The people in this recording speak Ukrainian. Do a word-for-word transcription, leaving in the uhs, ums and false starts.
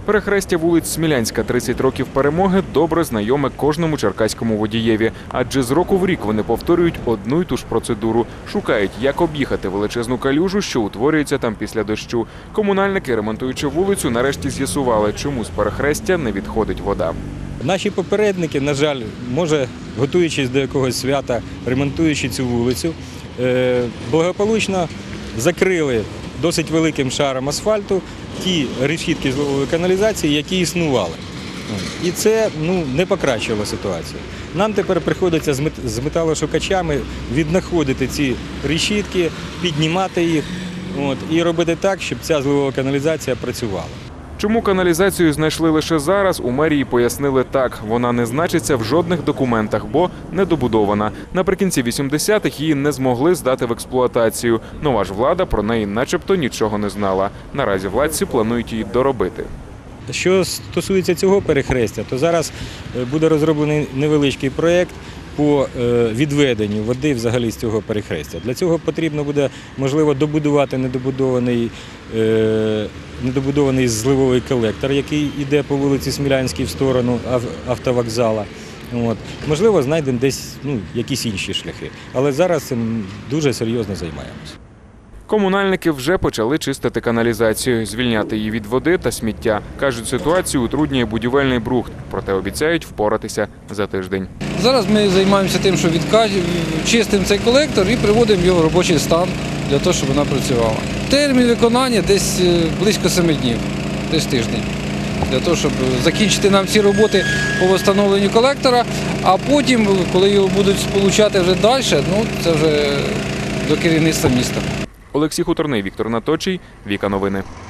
Перехрестя вулиць Смілянська, тридцять років перемоги добре знайоме кожному черкаському водієві. Адже з року в рік вони повторюють одну й ту ж процедуру. Шукають, як об'їхати величезну калюжу, що утворюється там після дощу. Комунальники, ремонтуючи вулицю, нарешті з'ясували, чому з перехрестя не відходить вода. Наші попередники, на жаль, може, готуючись до якогось свята, ремонтуючи цю вулицю, благополучно закрили досить великим шаром асфальту ті решітки зливової каналізації, які існували. І це ну, не покращило ситуацію. Нам тепер приходиться з металошукачами віднаходити ці решітки, піднімати їх от, і робити так, щоб ця зливова каналізація працювала. Чому каналізацію знайшли лише зараз, у мерії пояснили так. Вона не значиться в жодних документах, бо недобудована. Наприкінці вісімдесятих її не змогли здати в експлуатацію. Нова ж влада про неї начебто нічого не знала. Наразі владці планують її доробити. Що стосується цього перехрестя, то зараз буде розроблений невеличкий проєкт по відведенню води взагалі з цього перехрестя. Для цього потрібно буде, можливо, добудувати недобудований, недобудований зливовий колектор, який йде по вулиці Смілянській в сторону автовокзала. От. Можливо, знайдемо десь ну, якісь інші шляхи. Але зараз цим дуже серйозно займаємося. Комунальники вже почали чистити каналізацію, звільняти її від води та сміття. Кажуть, ситуацію утруднює будівельний брухт, проте обіцяють впоратися за тиждень. Зараз ми займаємося тим, що чистимо цей колектор і приводимо його в робочий стан для того, щоб вона працювала. Термін виконання десь близько семи днів, десь тиждень. Для того, щоб закінчити нам ці роботи по встановленню колектора, а потім, коли його будуть сполучати вже далі, ну, це вже до керівництва міста. Олексій Хуторний, Віктор Наточий, Віка Новини.